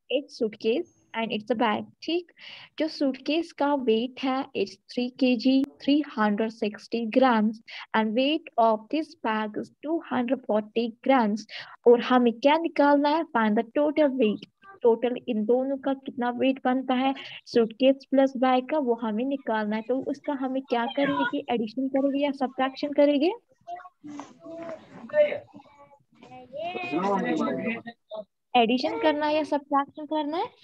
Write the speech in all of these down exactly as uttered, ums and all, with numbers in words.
It's suitcase and it's a bag. ठीक, जो suitcase का वेट है it's three K G three hundred sixty grams and weight of this bag is two hundred forty grams. और हमें क्या निकालना है, find the total weight. Total इन दोनों का कितना वेट बनता है सूटकेस प्लस बैग का, वो हमें निकालना है। तो उसका हमें क्या करेंगे, एडिशन करेंगे या सब्ट्रैक्शन करेंगे? एडिशन करना है या सब्ट्रैक्शन करना है?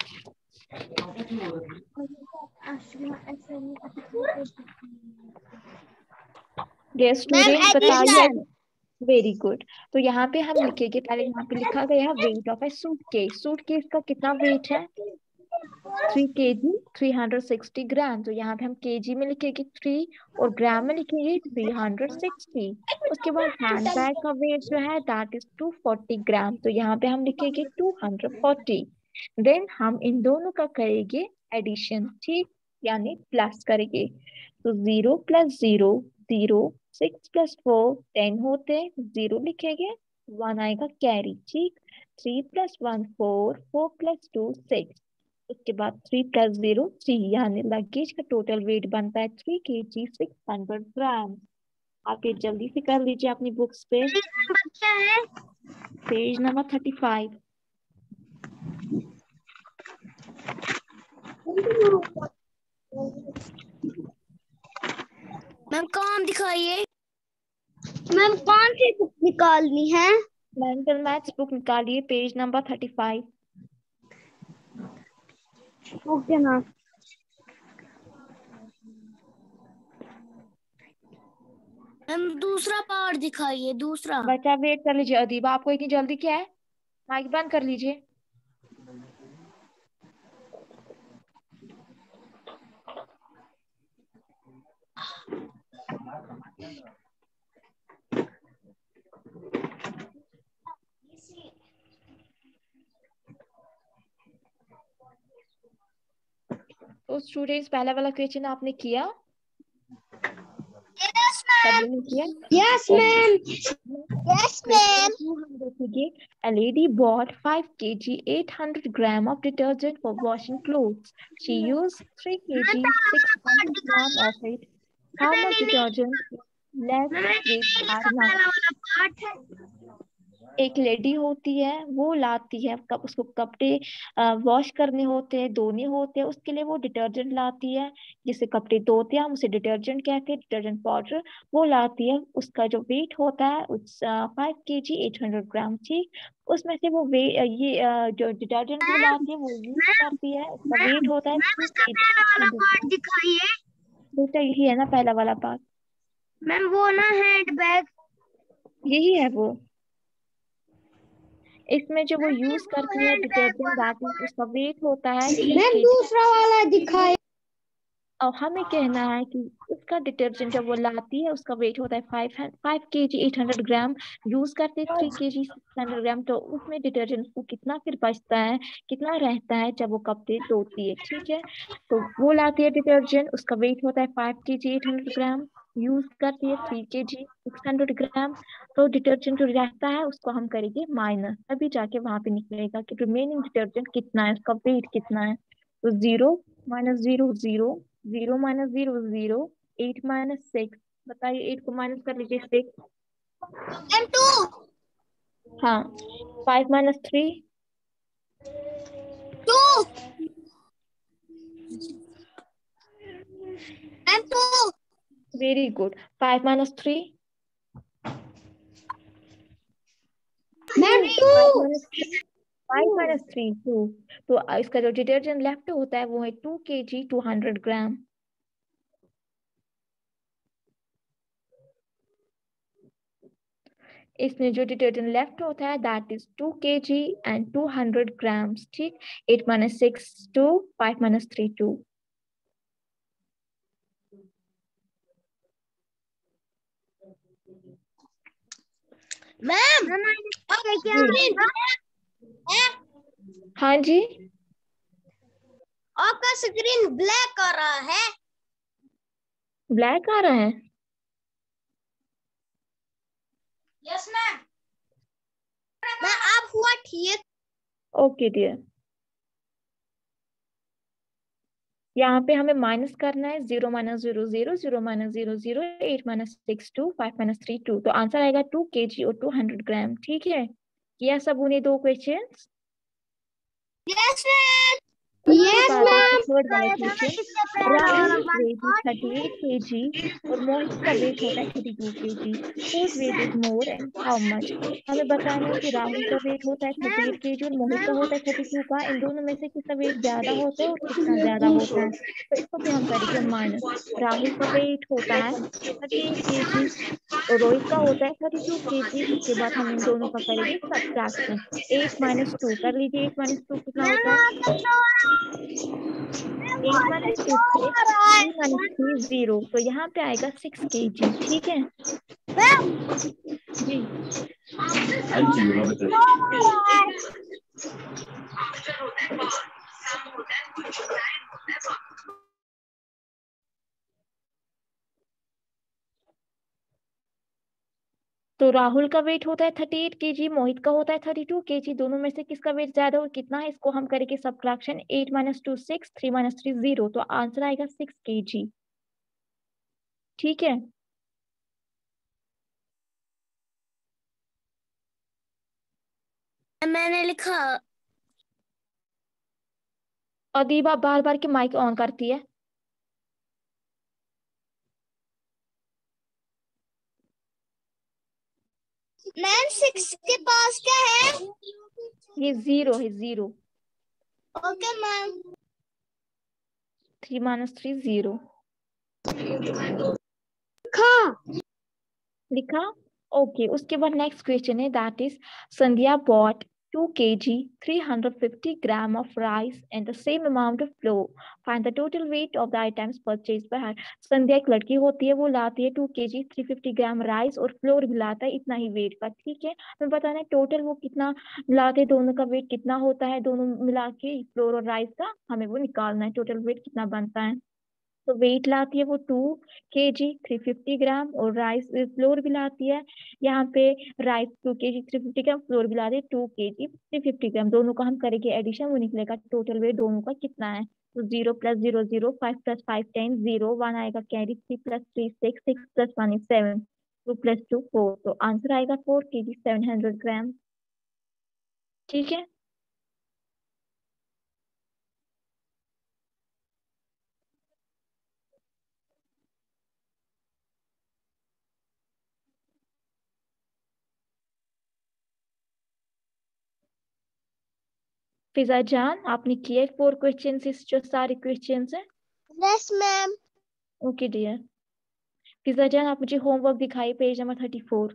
डियर स्टूडेंट्स बताइए। Very good. तो यहाँ पे हम लिखेंगे, पहले यहाँ पे लिखा गया है weight of a suitcase. Suitcase का कितना वेट है, three K G three hundred sixty gram. तो यहाँ पे हम केजी में लिखेंगे थ्री और ग्राम में लिखेंगे थ्री हंड्रेड सिक्सटी। उसके बाद हैंड बैग का वेट जो है that is two forty gram. तो यहाँ पे हम लिखेंगे टू हंड्रेड फोर्टी। देन हम इन दोनों का करेंगे एडिशन, ठीक, यानी प्लस करेंगे। तो zero plus zero zero, six plus four ten होते, जीरो लिखेंगे, वन आएगा कैरी। ठीक, three plus one four, four plus two six. उसके बाद थ्री प्लस जीरो थ्री, यानी लगेज का टोटल वेट बनता है three K G six hundred gram. आप ये जल्दी से कर लीजिए अपनी बुक्स पे। क्या है? Page number thirty five. Ma'am काम दिखाइए। मैम कौन सी बुक निकालनी है? मेंटल मैथ्स बुक निकालिए, page number thirty five. Okay ma'am. Ma'am दूसरा पार्ट दिखाइए, दूसरा। बच्चा वेट कर लीजिए। अदीबा आपको इतनी जल्दी क्या है, माइक बंद कर लीजिए। तो स्टूडेंट्स पहला वाला क्वेश्चन आपने किया, सभी ने किया? Yes ma'am. Yes ma'am. Two हम देखेंगे। A lady bought five kilograms eight hundred grams of detergent for washing clothes. She used three kilograms six hundred grams of it. How much detergent left with her now? एक lady होती है, वो लाती है, कब उसको कपड़े वॉश करने होते हैं, धोने होते हैं, उसके लिए वो डिटर्जेंट लाती है। जिसे कपड़े धोते हैं हम उसे डिटर्जेंट कहते हैं, डिटर्जेंट पाउडर वो लाती है। उसका जो वेट होता है उस five K G eight hundred ग्राम। ठीक, उसमें से वो वे अ, ये अ, जो डिटर्जेंट वो लाती है वो यूज करती है, उसका वेट होता है two K G six hundred gram. दिखाइए। बेटा यही है ना पहला वाला पार्ट, मैम वो ना हैंड बैग। यही है वो। इसमें जो वो यूज करती है हैंड बैग डिटर्जेंट वाला दैट इज पार्ट। उसका वेट होता है थ्री मैम के जी। दूसरा वाला दिखाए। और हमें कहना है कि उसका डिटर्जेंट जब वो लाती है उसका वेट होता है five five K G eight hundred gram, use करते three K G six hundred gram. तो उसमें डिटर्जेंट को कितना फिर बचता है, कितना रहता है जब वो कपड़े धोती है। ठीक है, तो वो लाती है डिटर्जेंट, उसका वेट होता है five K G eight hundred gram, use करती है three K G six hundred gram. तो डिटर्जेंट जो रहता है उसको हम करेंगे माइनस, तभी जाके वहां पे निकलेगा कि रिमेनिंग डिटर्जेंट कितना है, उसका वेट कितना है। तो zero minus zero zero, zero minus zero zero, eight minus six. बताइए, एट को माइनस कर लीजिए सिक्स। M two. हाँ, five minus three, two. M two. Very good. Five minus three, ma'am two. Five minus five minus three two. तो इसका जो detergent left होता है वो है टू के जी टू हंड्रेड ग्राम। इसमें जो डिटर्जेंट लेफ्ट होता है that is two K G and two hundred grams. ठीक, eight minus six two, five minus three two. Ma'am हाँ जी, आपका स्क्रीन ब्लैक आ रहा है। ब्लैक आ रहा है। Yes ma'am. मैं आप हुआ ठीक। Okay dear. यहाँ पे हमें माइनस करना है, zero minus zero zero, zero minus zero zero, eight minus six two, five minus three two. तो आंसर आएगा टू के जी और टू हंड्रेड ग्राम। ठीक है, किया सब उन्हें दो क्वेश्चन। Yes ma'am. उसके यस बाद है मैम। थर्ड वाला question. Rahul weight is thirty eight K G और मोहित का वेट होता है thirty two K G. Whose weight is more and how much. हमें बताना है कि राहुल का वेट होता है थर्टी एट के जी और मोहित का होता है थर्टी टू का। इन दोनों में से किसका वेट ज्यादा होता है और कितना ज्यादा होता है। तो इसको भी हम करेंगे माइनस। राहुल का वेट होता है थर्टी एट के जी और रोहित का होता है थर्टी टू के जी। उसके बाद हम इन दोनों का करेंगे सब्ट्रैक्शन। एट माइनस टू कर लीजिए, एट माइनस टू कितना होता है। एट माइनस टू से थ्री माइनस थ्री जीरो, तो यहाँ पे आएगा सिक्स के जी। ठीक है जी। तो राहुल का वेट होता है थर्टी एट के जी, मोहित का होता है थर्टी टू के जी। दोनों में से किसका वेट ज्यादा और कितना है, इसको हम करेंगे subtraction. Eight minus two six, three minus three zero, तो आंसर आएगा सिक्स के जी। ठीक है, मैंने लिखा। अदीबा बार बार के माइक ऑन करती है। मैम सिक्स के पास क्या है? ये जीरो है, zero. Okay ma'am. Three minus three zero हाँ। लिखा। ओके, उसके बाद नेक्स्ट क्वेश्चन है, that is Sandhya bought two K G three hundred fifty gram of rice and the same amount of flour. Find the total weight of the items purchased by her. Sandhya एक लड़की होती है, वो लाती है two K G three fifty gram rice और flour भी लाता है इतना ही वेट का। ठीक है, हमें बताना है टोटल वो कितना लाते हैं, दोनों का वेट कितना होता है, दोनों मिला के फ्लोर और राइस का हमें वो निकालना है, टोटल वेट कितना बनता है। तो वेट लाती है वो to K G three fifty ग्राम और राइस फ्लोर भी लाती है यहाँ पे। Rice two K G three fifty gram, flour भी लाती है two K G three fifty ग्राम। दोनों का हम करेंगे एडिशन, वो निकलेगा टोटल वेट दोनों का कितना है। तो zero plus zero zero, five plus five ten, zero, one आएगा carry, three plus three six, six plus one is seven, two plus two four, तो आंसर आएगा four K G seven hundred gram. ठीक है, फिजा जान आपने किए four question, जो सारे क्वेश्चन है। Yes ma'am. Okay dear. Fiza जान आप मुझे होमवर्क दिखाइए, page number thirty four.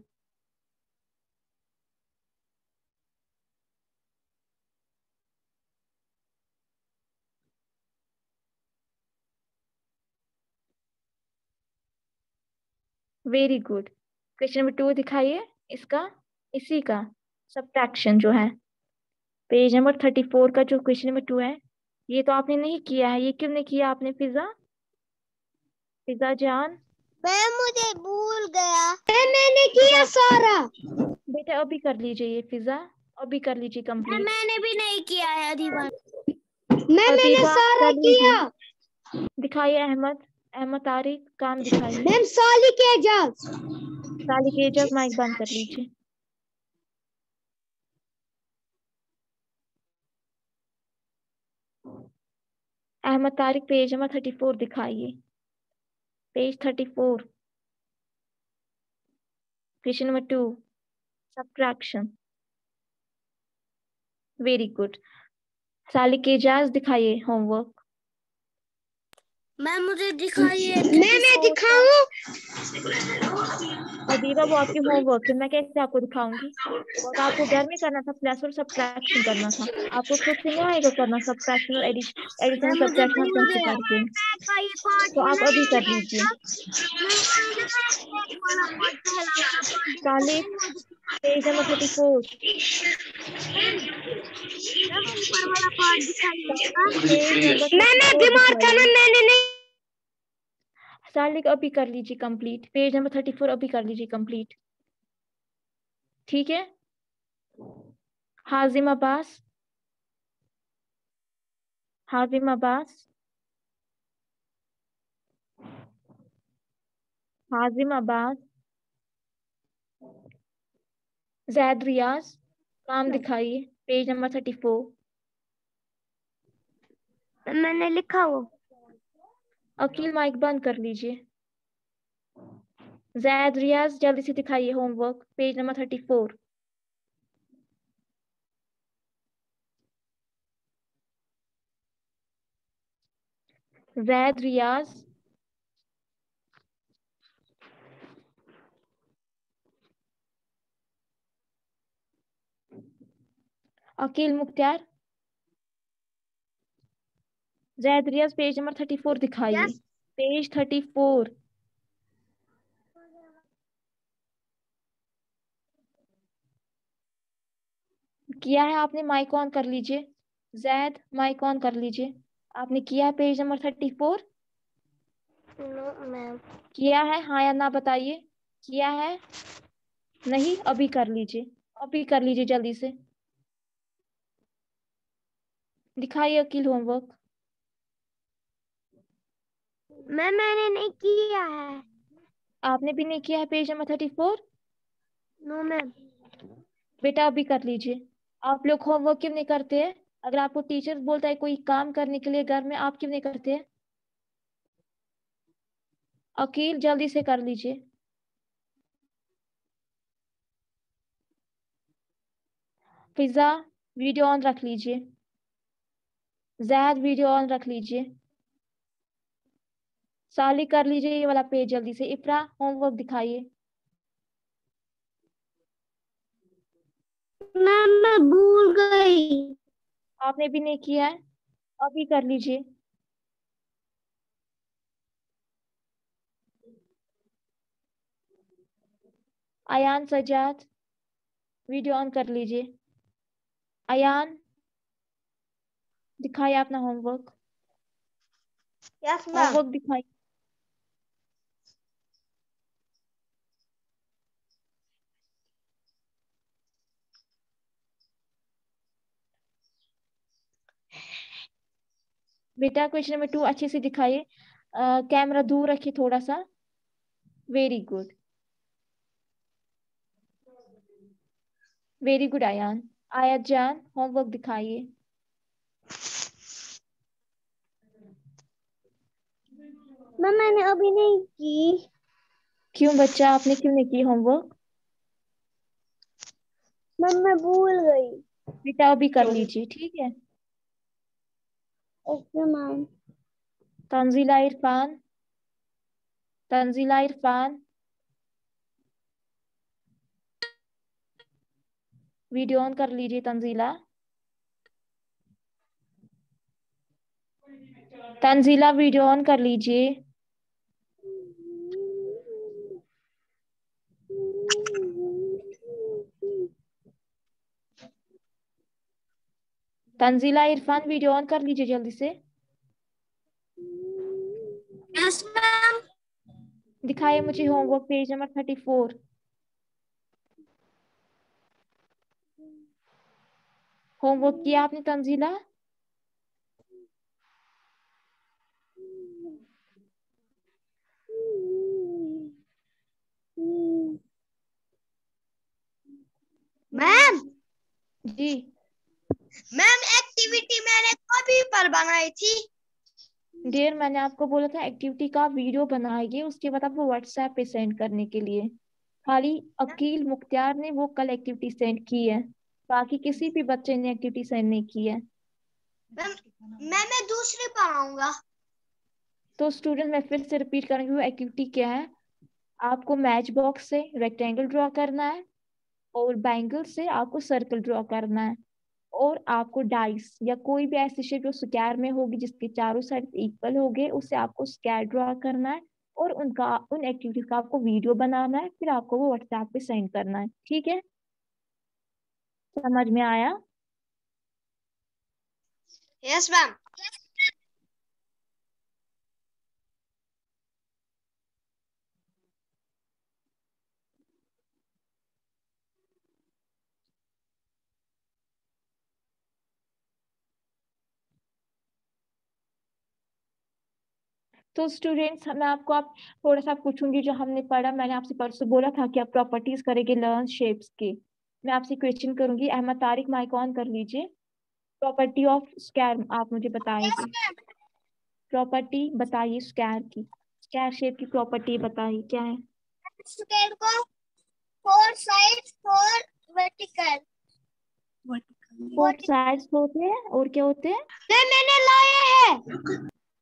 Very good. Question number two दिखाइए इसका, इसी का सब्ट्रैक्शन जो है, पेज नंबर थर्टी फोर का जो क्वेश्चन नंबर टू है। ये तो आपने नहीं किया है, ये क्यों नहीं किया आपने फिजा, फिजा जान। मैम मुझे भूल गया। मैम मैंने किया सारा। बेटा अभी कर लीजिए ये फिजा, अभी कर लीजिए कंप्लीट। मैंने भी नहीं किया है अधिबान। मैम मैंने अदीबा सारा कर किया। लीजिए, दिखाइए अहमद, अहमद तारिक काम दिखाइए। मैम साली के एजाज। साली के एजाज माइक बंद कर लीजिए। Ahmad Tariq page number thirty four दिखाइए, page thirty four, question number two, subtraction. Very good. साली के एजाज दिखाइए होमवर्क। मैम मुझे दिखाइए। मैं मैं दिखाऊं? अदीबा वो आपकी होमवर्क है, मैं कैसे आपको दिखाऊंगी। वो तो आपको घर में करना था, प्लस और सब्ट्रैक्शन करना था। आपको खुद से नहीं आएगा करना सब्ट्रैक्शन और एडिशन, एडिशन मैम मुझे सब्ट्रैक्शन भूल कैसे गया। करते हैं। का ये पार्ट तो आप नहीं अभी कर लीजिए। दिखेगा। मैम वाला पार्ट पहला वाला पार्ट सालिक दिखेगा। Page number thirty four, ma'am ऊपर वाला पार्ट दिखाइएगा। पेज नंबर मैं थर्टी मैं फोर बीमार था दिखाइए। ना, मैंने नहीं। सालिक अभी कर लीजिए complete, page number thirty four अभी कर लीजिए कंप्लीट। ठीक है, हाजिम अब्बास, हाजिम अब्बास हाजिम अब्बास, जैद रियाज, नाम दिखाइए, पेज नंबर थर्टी फोर। मैंने लिखा वो। अकील माइक बंद कर लीजिए। जैद रियाज जल्दी से दिखाइए homework, page number thirty four. Zaid Riyaz, Aqeel Mukhtar, Zaid Riyaz page number thirty four दिखाइए। Yes. Page thirty four. किया है आपने, माइक ऑन कर लीजिए। जैद माइक ऑन कर लीजिए। आपने किया है page number thirty four? No ma'am. किया है, हाँ या ना बताइए। किया है? नहीं, अभी कर लीजिए, अभी कर लीजिए जल्दी से। दिखाइए अकील होमवर्क। मैम मैंने नहीं किया है। आपने भी नहीं किया है page number thirty four? No ma'am. बेटा अभी कर लीजिए। आप लोग होमवर्क क्यों नहीं करते हैं? अगर आपको टीचर बोलता है कोई काम करने के लिए घर में, आप क्यों नहीं करते हैं? अकील जल्दी से कर लीजिए। फिजा वीडियो ऑन रख लीजिए। जैद वीडियो ऑन रख लीजिए। साली कर लीजिए ये वाला पेज जल्दी से। इफ्रा होमवर्क दिखाइए। मैम मैं भूल गई। आपने भी नहीं किया है, अभी कर लीजिए। अयान सजाद वीडियो ऑन कर लीजिए। अयान दिखाइए अपना होमवर्क। Yes ma'am. होमवर्क दिखाइए। बेटा क्वेश्चन नंबर टू अच्छे से दिखाइए। कैमरा दूर रखिए थोड़ा सा। Very good, very good Ayan. Ayat जान होमवर्क दिखाइए। मैम मैंने अभी नहीं की। क्यों बच्चा, आपने क्यों नहीं की होमवर्क? मैम मैं भूल गई। बेटा अभी कर लीजिए, ठीक है। Okay ma'am. Tanzeela Irfan, Tanzeela Irfan video on कर लीजिए। तंजीला, तंजीला वीडियो ऑन कर लीजिए। तंजीला इरफान वीडियो ऑन कर लीजिए जल्दी से। Yes ma'am. दिखाइए मुझे homework, page number thirty four. Homework किया आपने तंजीला? मैम जी मैम एक्टिविटी मैंने कभी पर बनाई थी। डियर, मैंने आपको बोला था एक्टिविटी का वीडियो बनाइए, उसके बाद आपको व्हाट्सएप पे सेंड करने के लिए। खाली अकील मुख्तार ने वो कल एक्टिविटी सेंड की है, बाकी किसी भी बच्चे ने एक्टिविटी सेंड नहीं की है। मैम मैं मैं दूसरी पर आऊंगा। तो स्टूडेंट, मैं फिर से रिपीट करूंगी वो एक्टिविटी क्या है। आपको मैच बॉक्स से रेक्टेंगल ड्रॉ करना है, और बैंगल से आपको सर्कल ड्रॉ करना है, और आपको डाइस या कोई भी ऐसी शेप जो स्क्वायर में होगी जिसके चारों साइड इक्वल होंगे, उससे आपको स्क्वायर ड्रॉ करना है, और उनका उन एक्टिविटीज का आपको वीडियो बनाना है, फिर आपको वो व्हाट्सएप पे सेंड करना है, ठीक है? समझ में आया? Yes ma'am. तो स्टूडेंट्स मैं आपको आप थोड़ा सा पूछूंगी जो हमने पढ़ा। मैंने आपसे परसों बोला था कि आप प्रॉपर्टीज करेंगे लर्न शेप्स की। मैं आपसे क्वेश्चन करूंगी। अहमद तारिक माइक ऑन कर लीजिए। प्रॉपर्टी ऑफ स्क्वायर आप मुझे बताएंगे। प्रॉपर्टी बताइए स्क्वायर की। स्क्वायर शेप की प्रॉपर्टी बताइए क्या है। स्क्वायर को four sides four vertical four sides होते हैं और क्या होते हैं? नहीं मैंने लाए हैं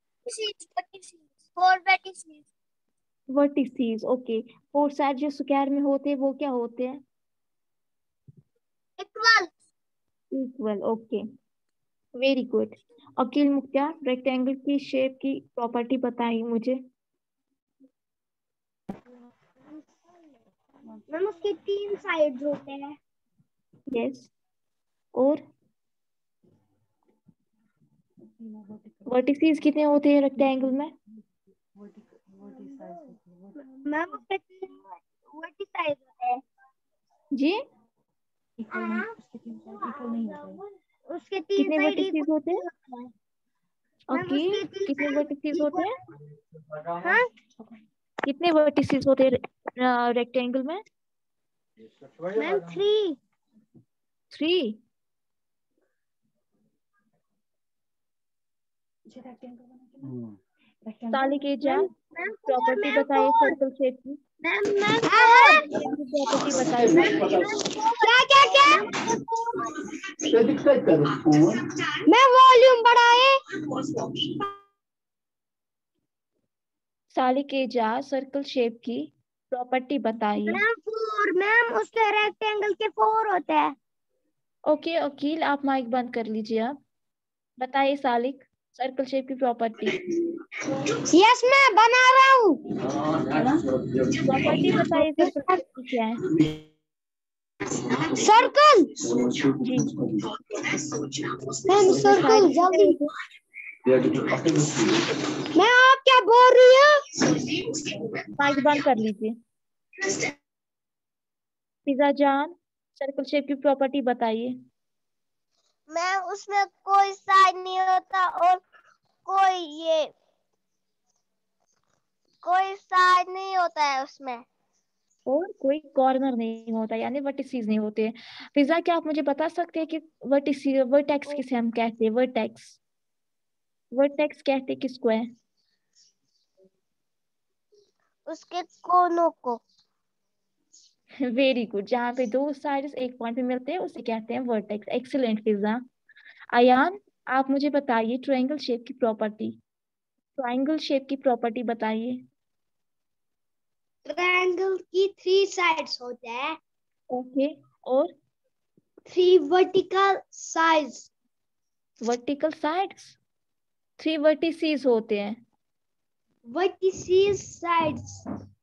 four vertices. Vertices okay. Four side जो स्क्वायर में होते हैं वो क्या होते हैं? Equal. Equal okay very good. Aqeel Mukhtar rectangle की शेप की प्रॉपर्टी बताइए मुझे। मैम उसके तीन साइड्स होते हैं। यस और वर्टिसेस कितने होते हैं रेक्टेंगल में? मैम उसके तीन वर्टिसाइड होते हैं। जी उसके तीन कितने साइड वर्टिसेस होते हैं? मैम अकील उसके तीन कितने वर्टिसेस होते हैं? हाँ कितने वर्टिसेस होते हैं रेक्टेंगल में? Ma'am three. थ्री। साली के जा प्रॉपर्टी बताइए सर्कल शेप की। मैम मैम प्रॉपर्टी बताइए। क्या क्या क्या मैं वॉल्यूम बढ़ाए। साली के जा सर्कल शेप की प्रॉपर्टी बताइए। Ma'am four. मैम उसके रेक्टेंगल के फोर होते हैं। ओके अकील आप माइक बंद कर लीजिए। आप बताइए सालिक सर्कल शेप की प्रॉपर्टी। यस मैं बना रहा हूँ। प्रॉपर्टी बताइए सर्कल शेप की क्या है? सर्कल जी मैम सर्कल जल्दी। मैं आप क्या बोल रही हूँ? माइक बंद कर लीजिए। पिज़्ज़ा जान सर्कल शेप की प्रॉपर्टी बताइए। मैम उसमें कोई साइड नहीं होता और कोई ये कोई साइड नहीं होता है उसमें और कोई कॉर्नर नहीं होता यानी वर्टिसेस नहीं होते। पिज़्ज़ा क्या आप मुझे बता सकते हैं कि वर्टिस वर्टेक्स किसे हम कहते हैं? वर्टेक्स वर्टेक्स कहते किसको है? उसके कोनों को। Very good. जहाँ पे दो साइड्स एक पॉइंट पे मिलते हैं उसे कहते हैं वर्टेक्स। Excellent pizza. अयान आप मुझे बताइए ट्रायंगल शेप की प्रॉपर्टी। ट्रायंगल शेप की प्रॉपर्टी बताइए। ट्रायंगल की थ्री साइड्स होते हैं। ओके और three vertical sides. Vertical sides. Three vertices होते हैं। Vertices sides.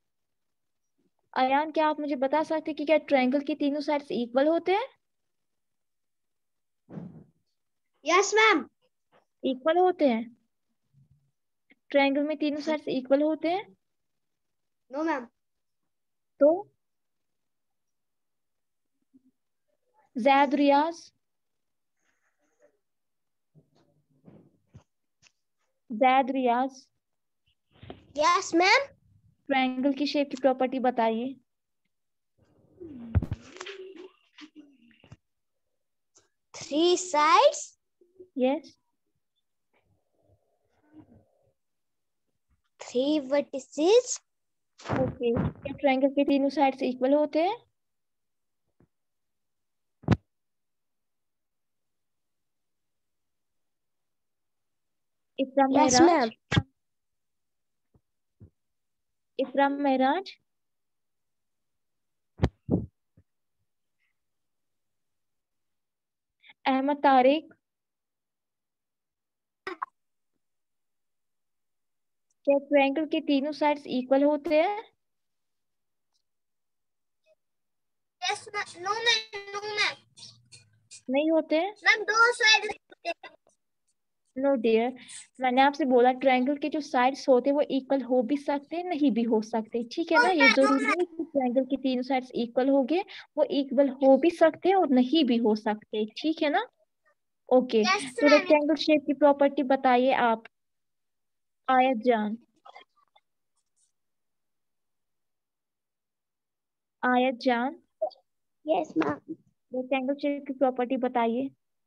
अयान क्या आप मुझे बता सकते हैं कि क्या ट्रायंगल की तीनों साइड्स इक्वल होते हैं? Yes ma'am. इक्वल होते हैं। ट्रायंगल में तीनों साइड्स इक्वल होते हैं। No ma'am. तो Zaid Riyaz Zaid Riyaz yes ma'am. Triangle की शेप की प्रॉपर्टी बताइए। Three sides. Yes three vertices. Okay क्या ट्रायंगल के तीनों साइड्स इक्वल होते हैं? इकराम यस महराज मैम। इकराम महराज अहमद तारिक क्या ट्रायंगल के तीनों साइड्स इक्वल होते हैं? Yes ma'am. No ma'am. No ma'am. नहीं होते हैं। मैम दो साइड। नो डियर मैंने आपसे बोला ट्रायंगल के जो साइड्स होते हैं वो इक्वल हो भी सकते हैं नहीं भी हो सकते। ठीक है ना? ये जरूरी नहीं कि ट्रायंगल के तीनों साइड्स इक्वल हो गए। वो इक्वल हो भी सकते हैं और नहीं भी हो सकते। ठीक है ना? ओके यस तो मैम। रेक्टेंगल शेप की प्रॉपर्टी बताइए आप। आयत जान आयत जान, यस मैम। रेक्टेंगल शेप की प्रॉपर्टी बताइए।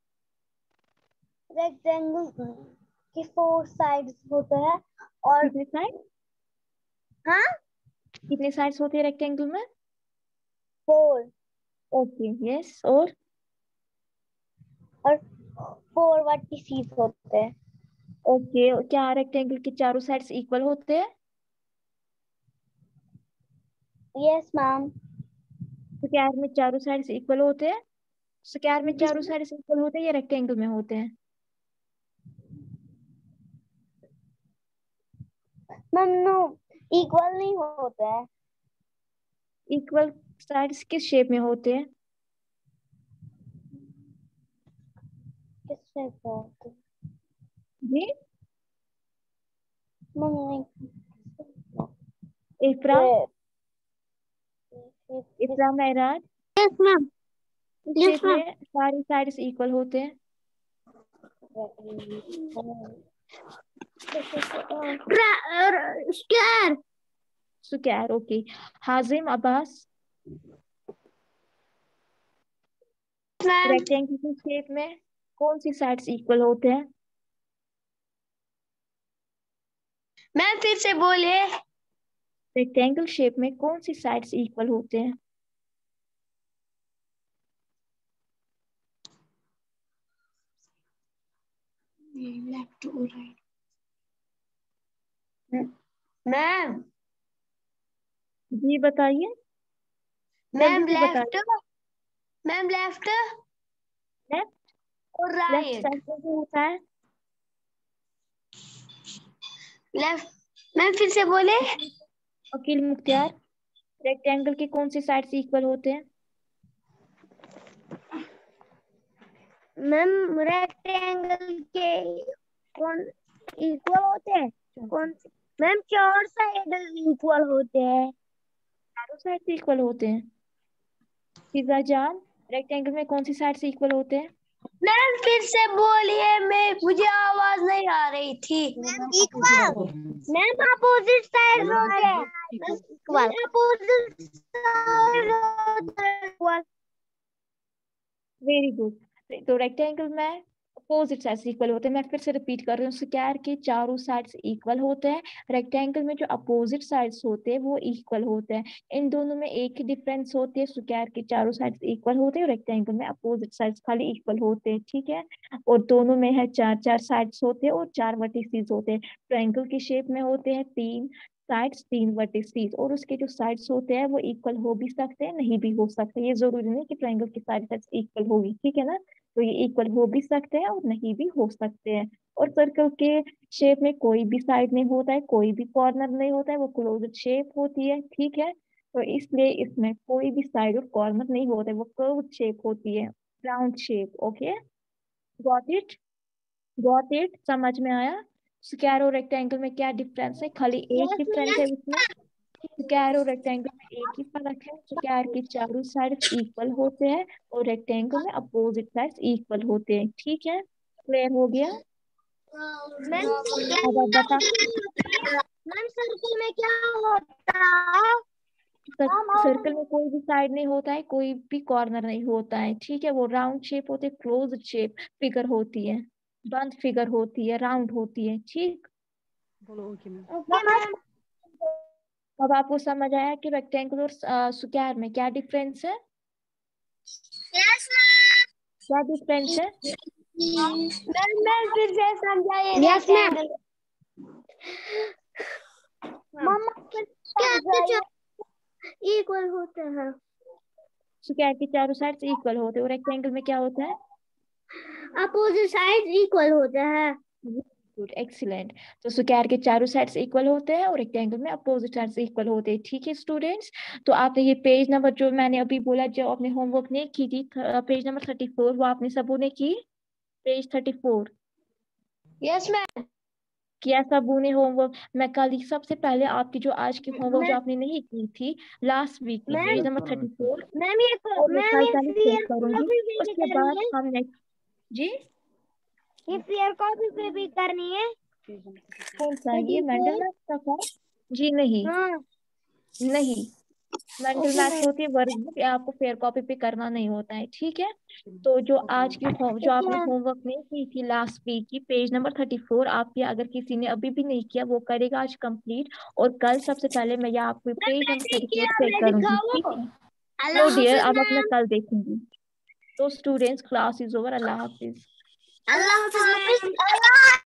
रेक्टेंगल के फोर साइड्स होते हैं और कितने साइड हाँ कितने साइड्स होते हैं रेक्टेंगल में? फोर। Okay yes. और और फोर वर्टिसेस होते हैं। ओके, क्या रेक्टेंगल के चारों साइड्स इक्वल होते हैं? Yes ma'am. स्क्वायर में चारों साइड्स इक्वल होते हैं? स्क्वायर में चारों साइड्स इक्वल होते हैं या रेक्टेंगल में होते हैं? मैम नो, इक्वल नहीं होता है। इक्वल साइड्स किस शेप में होते हैं? किस शेप में होते हैं? जी मैम नहीं। इफ्रा, ये- इफ्रा महराज, यस मैम। किस यस शेप मैम। में सारी साइड्स इक्वल होते हैं? Square. Square. Okay. Hazim Abbas, ma'am rectangle की शेप में कौन सी साइड्स इक्वल होते हैं? मैम फिर से बोलिए। रेक्टेंगल शेप में कौन सी साइड्स इक्वल होते हैं? लेफ्ट और राइट। मैम जी बताइए, जल्दी मैम से लेफ्ट। बताइए। मैम लेफ्ट लेफ्ट और लेफ्ट राइट। साइड में जो होता है? लेफ्ट। मैम फिर से बोले। वकील मुख्तियार, रेक्टेंगल की कौन सी साइड्स इक्वल होते हैं? मैम रेक्टेंगल के कौन इक्वल होते हैं? कौन से? मैम चार साइड इक्वल होते हैं। चारों साइड्स इक्वल होते हैं। फिजा जान, रेक्टेंगल में कौन सी साइड्स इक्वल होते हैं? मैम फिर से बोलिए, मैं मुझे आवाज नहीं आ रही थी। Ma'am equal. Ma'am opposite side होते हैं। इक्वल अपोजिट साइड होते हैं इक्वल। Very good. तो रेक्टेंगल में अपोजिट साइड्स इक्वल होते हैं। मैं फिर से रिपीट कर रही हूँ, स्क्वायर के चारों साइड्स इक्वल होते हैं। रेक्टेंगल में जो अपोजिट साइड्स होते हैं वो इक्वल होते हैं। इन दोनों में एक ही डिफरेंस होती है, स्क्वायर के चारों साइड्स इक्वल होते हैं, रेक्टेंगल में अपोजिट साइड्स खाली इक्वल होते हैं। ठीक है। और दोनों में है चार चार साइड्स होते हैं और चार वर्टिसेस होते हैं। ट्रायंगल की शेप में होते हैं तीन साइड्स तीन वर्टिसेस, और उसके जो साइड्स होते हैं वो इक्वल हो भी सकते हैं, नहीं भी हो सकते। ये जरूरी नहीं कि ट्रायंगल की सारी साइड्स इक्वल होगी, ठीक है ना। तो ये इक्वल हो भी सकते हैं और नहीं भी हो सकते हैं। और सर्कल के शेप में कोई भी साइड नहीं होता है, कोई भी कॉर्नर नहीं होता है, वो क्लोज्ड शेप होती है। ठीक है। तो इसलिए इसमें कोई भी साइड और कॉर्नर नहीं होता है, वो कर्व शेप होती है, round shape. Okay, got it? Got it? समझ में आया? स्क्वायर और रेक्टेंगल में क्या डिफरेंस है? खाली एक यस डिफरेंस है इसमें। स्क्वायर और रेक्टेंगल में एक ही फर्क है, स्क्वायर की चारों साइड्स इक्वल होते हैं और रेक्टेंगल में अपोजिट साइड्स इक्वल होते हैं। ठीक है, क्लियर हो गया? मैम। अब आप बता। मैम सर्कल में क्या होता है? सर्कल में कोई भी साइड नहीं होता है, कोई भी कॉर्नर नहीं होता है। ठीक है, वो राउंड शेप होते हैं, क्लोज शेप फिगर होती है, बंद फिगर होती है, राउंड होती है। ठीक। Okay ma'am. अब आपको समझ आया कि रेक्टेंगल और स्क्वायर में क्या डिफरेंस है? Yes ma'am. क्या डिफरेंस है? मैम मैम फिर से समझाइए। Yes ma'am. मम्मा फिर समझाइए। इक्वल होते हैं। स्क्वायर की चारों साइड्स इक्वल होते हैं और रेक्टेंगल में क्या होता है? अपोजिट साइड इक्वल होते हैं। Good, excellent. तो स्क्वायर के चारों साइड्स इक्वल होते हैं और रेक्टेंगल में अपोजिट साइड्स इक्वल होते हैं। ठीक है स्टूडेंट्स, तो आपने ये पेज नंबर जो मैंने अभी बोला, जो आपने होमवर्क नहीं की थी, पेज नंबर थर्टी फोर, वो आपने सबों ने की? Page thirty four yes ma'am. किया सबों ने होमवर्क? मैं कल ही सबसे पहले आपकी जो आज की होमवर्क जो मैम आपने नहीं की थी लास्ट वीक की, page number thirty four ma'am ये और मैं मैम कल ये पहले चेक फेयर करूंगी। कॉपी पे भी उसके बाद करनी है। हम नेक्स्ट। जी ये फेयर कॉपी पे भी करनी है। कौन सा, ये थर्टी मेंडल फोर। मैथ का था? जी नहीं, हाँ। नहीं। Mental okay maths ma'am. होती है, वर्कबुक या आपको फेयर कॉपी पे करना नहीं होता है, ठीक है। तो जो आज की होम जो ओके आपने मैम। होमवर्क नहीं की थी लास्ट वीक की, पेज नंबर थर्टी फोर, आप ये अगर किसी ने अभी भी नहीं किया वो करेगा आज कंप्लीट। और कल सबसे पहले मैं ये आपको पेज नंबर मैंने थर्टी फोर किया, चेक मैं करूंगी, ठीक दिखाऊं? है। नो अल्लाह डियर, हाफिज अब अपना मैम। कल देखेंगे। तो स्टूडेंट्स, क्लास इज ओवर, अल्लाह हाफिज। अल्लाह हाफिज मैम।